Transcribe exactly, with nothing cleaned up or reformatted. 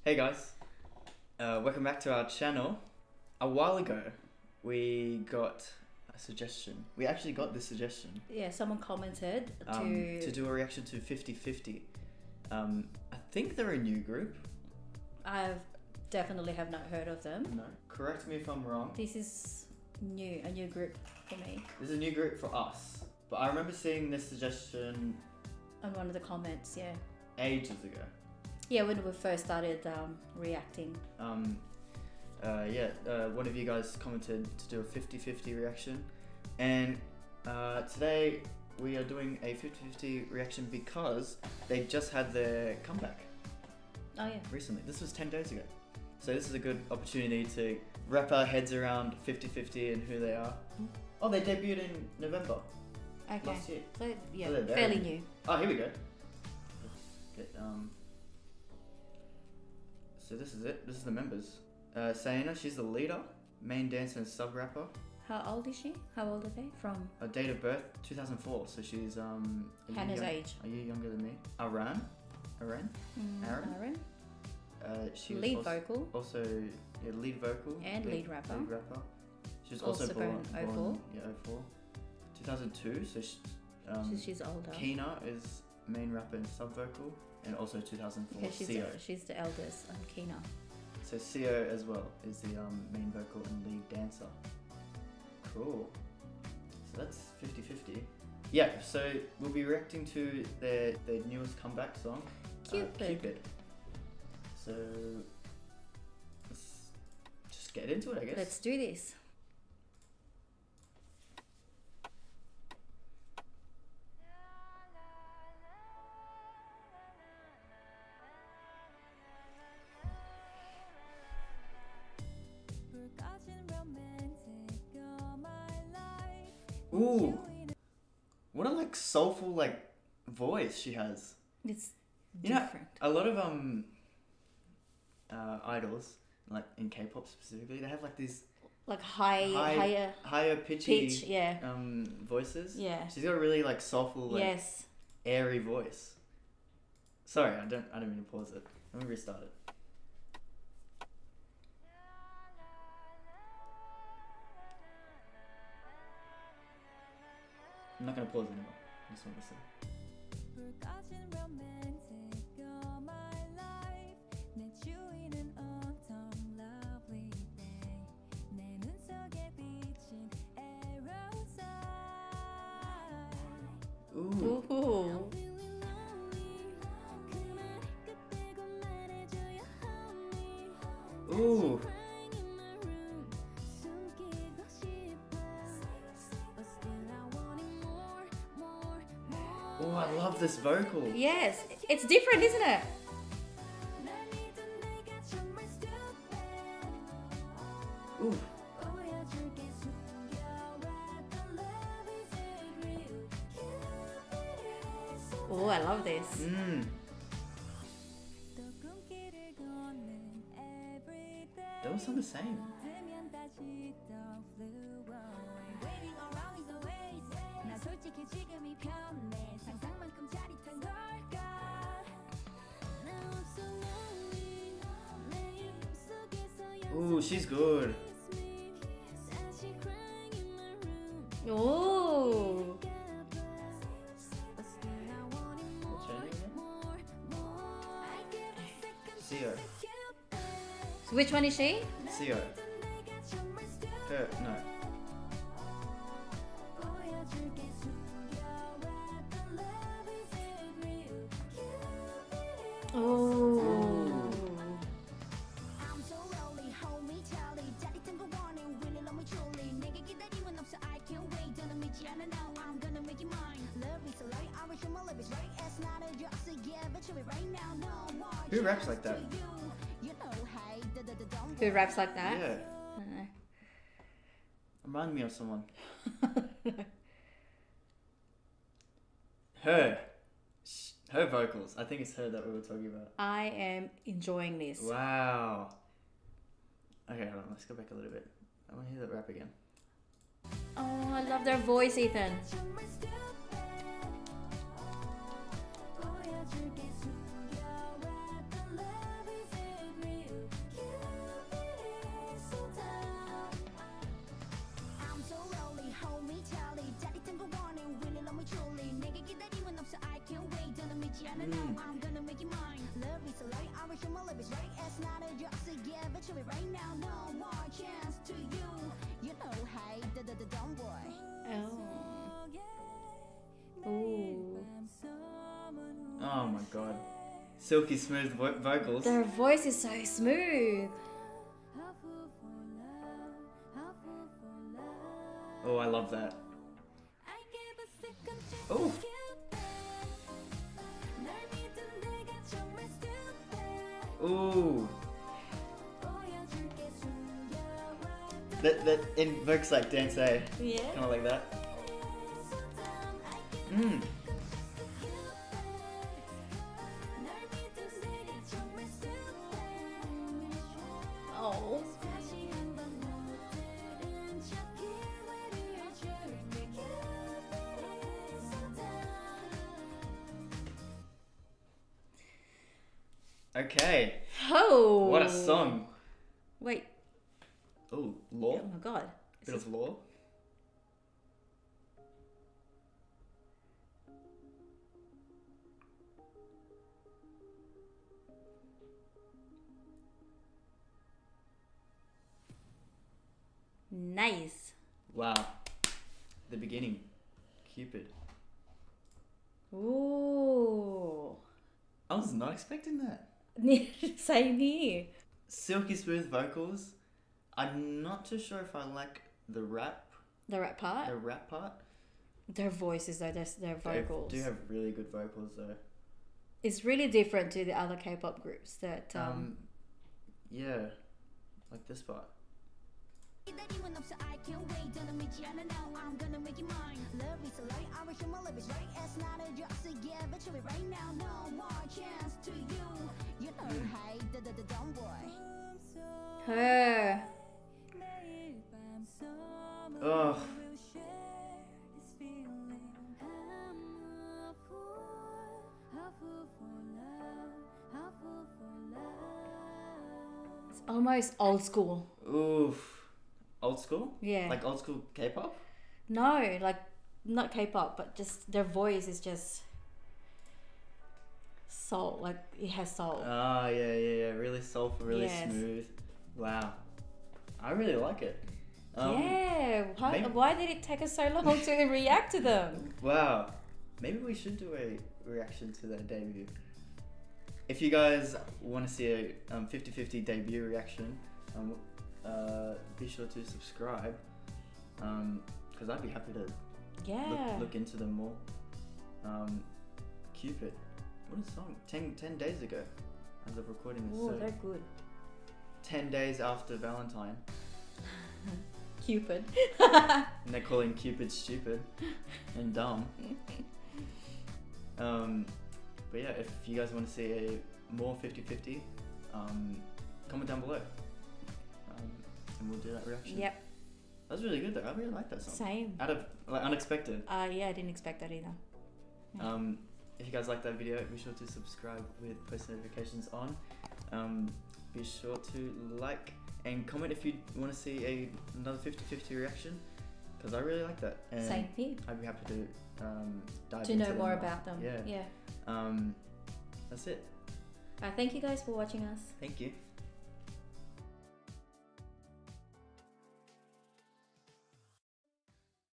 Hey guys, uh, welcome back to our channel. A while ago, we got a suggestion. We actually got this suggestion. Yeah, someone commented to... Um, to do a reaction to fifty fifty. Um, I think they're a new group. I definitely have not heard of them. No. Correct me if I'm wrong. This is new, a new group for me. This is a new group for us. But I remember seeing this suggestion On one of the comments, yeah. ages ago. Yeah, when we first started um, reacting. Um, uh, yeah, uh, one of you guys commented to do a fifty fifty reaction. And uh, today we are doing a fifty fifty reaction because they just had their comeback Oh yeah. recently. This was ten days ago. So this is a good opportunity to wrap our heads around fifty fifty and who they are. Oh, they debuted in November Okay. last year. So yeah, Oh, they're there. fairly new. Oh, here we go. Get, um, so this is it. This is the members. Uh, Sayana, she's the leader, main dancer and sub rapper. How old is she? How old are they? From Her date of birth, two thousand four. So she's um. a year Hannah's young- age. A year younger than me. Aran, Aran. Mm, Aaron? Aaron. Uh, she was Lead also, vocal. also yeah, lead vocal And lead rapper. Lead rapper. She was also, Also born, born oh four. born yeah oh four. two thousand two. So she, um, So she's older. Kina is main rapper and sub vocal, and also two thousand four. Okay, she's Seo. the, she's the eldest. Um, Kina. So Seo as well is the um, main vocal and lead dancer. Cool. So that's fifty fifty. Yeah, so we'll be reacting to their, their newest comeback song, uh, Cupid. Cupid. So let's just get into it, I guess. Let's do this. Ooh, what a like soulful like voice she has. It's You know, different. a lot of um uh, idols, like in K-pop specifically, they have like these Like high, high- higher higher pitchy pitch. Yeah. um voices. Yeah. She's got a really like soulful, like Yes. airy voice. Sorry, I don't I don't mean to pause it. Let me restart it. I'm not gonna pause anymore. I just want to listen. Ooh. Ooh. Ooh. Oh, I love this vocal. Yes. It's different, isn't it? Ooh. Oh, I love this. Mmm. They all sound the same. Ooh, she's good. Oh. What's her name again? Seo. So which one is she? Seo. Her, no. Oh. Who raps like that? Who raps like that? Yeah. I don't know. Remind me of someone. Her. Sh- Her vocals. I think it's her that we were talking about. I am enjoying this. Wow. Okay, hold on. Let's go back a little bit. I want to hear that rap again. Oh, I love their voice, Ethan. Mm. Oh. Ooh. Oh my god. Silky smooth vo- vocals. Their voice is so smooth. Oh, I love that. Oh. Ooh. That that invokes like dance, eh? Yeah. Kind of like that. Mm. Oh. Okay. Oh. What a song. Wait. Oh, law? Oh my god. Bit of law. Nice. Wow. The beginning. Cupid. Ooh. I was not expecting that. Same here. Silky smooth vocals. I'm not too sure if I like the rap, The rap part. the rap part. Their voices though, their, their vocals. They do have really good vocals though. It's really different to the other K-pop groups that um, Um, yeah, like this part. her. Oh, It's almost old school. oof. Old school? Yeah. Like old school K-pop? No, like not K-pop, but just their voice is just soul. Like it has soul. Ah, yeah, yeah, yeah. Really soulful, really Yes. smooth. Wow. I really like it. Um, yeah. Why, maybe- why did it take us so long to react to them? Wow. Maybe we should do a reaction to their debut. If you guys want to see a um, fifty fifty debut reaction, um, uh, be sure to subscribe. Because I'd be happy to Yeah. look, look into them more. Um, Cupid. What a song. Ten, ten days ago, as of recording this. Oh, So they're good. ten days after Valentine. Cupid. And they're calling Cupid stupid and dumb. Um, but yeah, if you guys want to see a more fifty fifty, um, comment down below. Um, and we'll do that reaction. Yep. That was really good though. I really like that song. Same. Out of, like, unexpected. Uh, yeah, I didn't expect that either. Yeah. Um, if you guys like that video, be sure to subscribe with post notifications on. Um, be sure to like and comment if you want to see a another fifty fifty reaction, because I really like that. And Same here. I'd be happy to um, dive To into know them more about them. Yeah. Yeah. Um, that's it. Uh, thank you guys for watching us. Thank you.